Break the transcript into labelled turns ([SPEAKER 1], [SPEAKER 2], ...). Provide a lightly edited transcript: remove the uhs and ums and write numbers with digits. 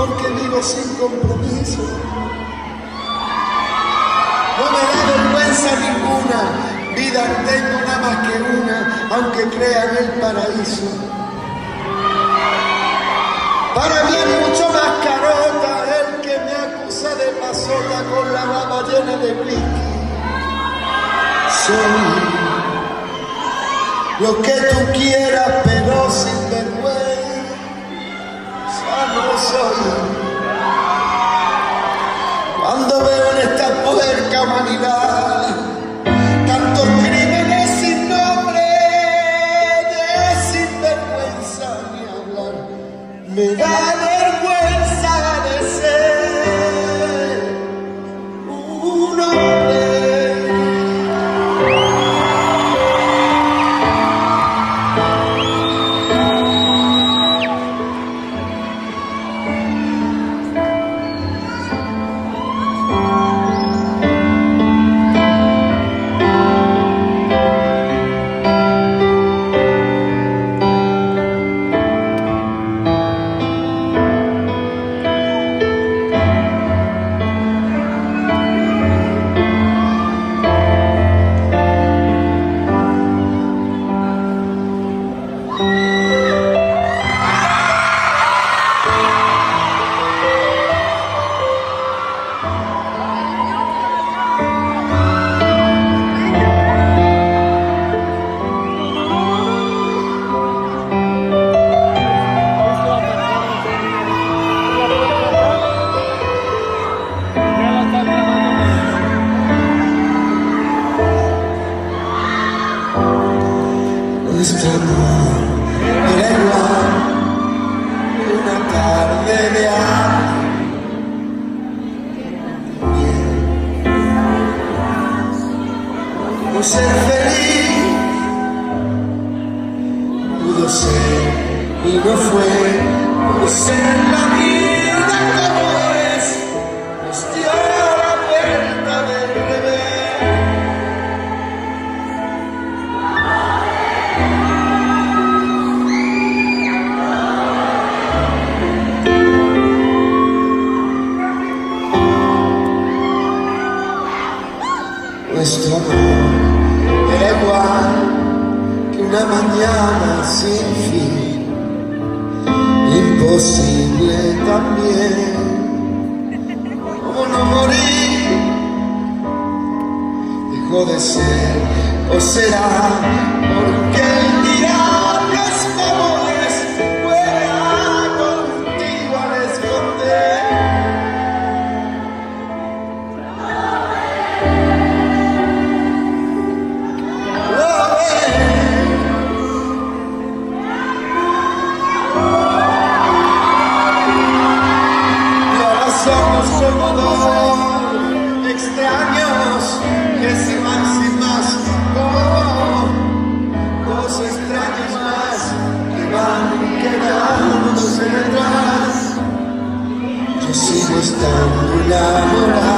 [SPEAKER 1] porque vivo sin compromiso. No me da vergüenza ninguna, vida tengo nada más que una, aunque crea en el paraíso. Para mí es mucho más carota el que me acusa de pasota con la baba llena de whisky. Soy lo que tú quieras, pero sin vergüenza no soy. Cuando veo en esta puerca humanidad tantos crímenes sin nombre, de sinvergüenza ni hablar, me da vergüenza de ser un hombre. Nuestro amor era igual una tarde de pudo ser feliz, pudo ser y no fue, pudo ser la vida como es, nos dio la vuelta del revés. Nuestro amor era igual que una mañana sin fin, imposible también. ¿Cómo no morir? Dejó de ser, o será porque el diablo es como es, fuera contigo al esconder. Somos como dos extraños que se van sin más, como dos extraños más que van quedándose detrás. Yo sigo estando enamorado.